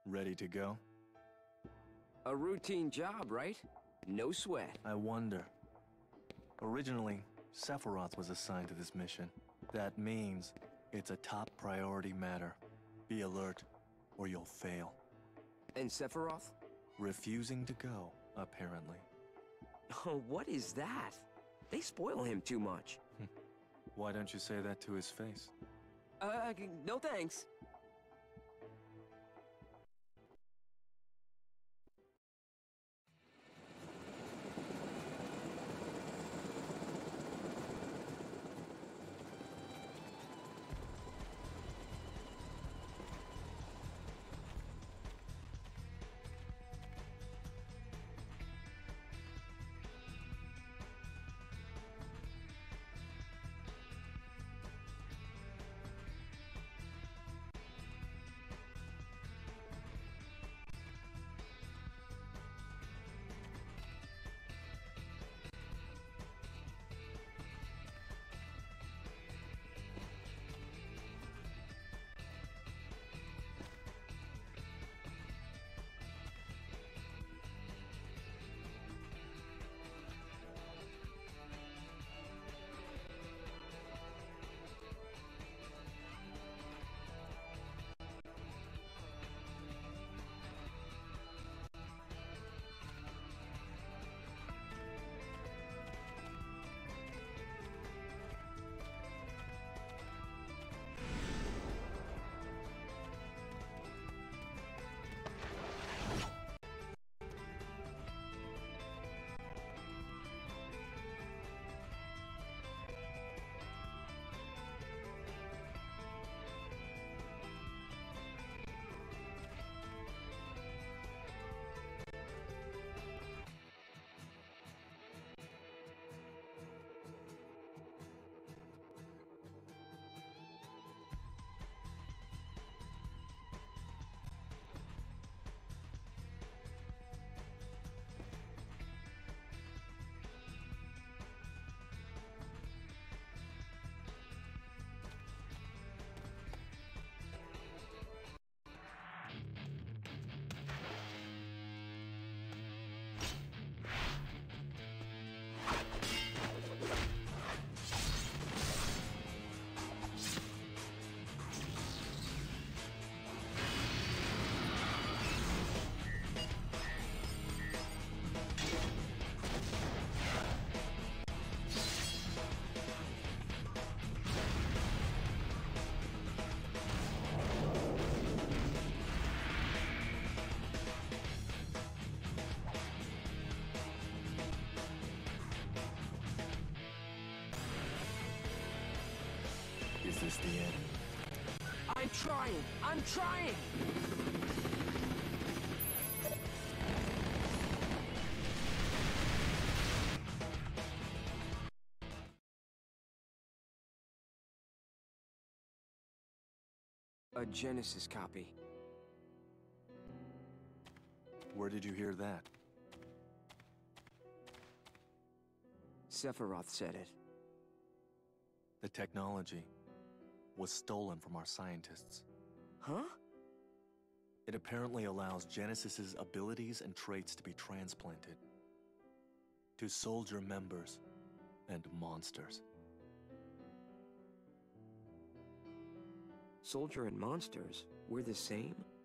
Ready to go? A routine job, right? No sweat. I wonder. Originally, Sephiroth was assigned to this mission. That means it's a top priority matter. Be alert, or you'll fail. And Sephiroth? Refusing to go, apparently. Oh, what is that? They spoil him too much. Why don't you say that to his face? No thanks. Is this the end? I'm trying! I'm trying! A Genesis copy. Where did you hear that? Sephiroth said it. The technology was stolen from our scientists. Huh? It apparently allows Genesis's abilities and traits to be transplanted to soldier members and monsters. Soldier and monsters, we're the same?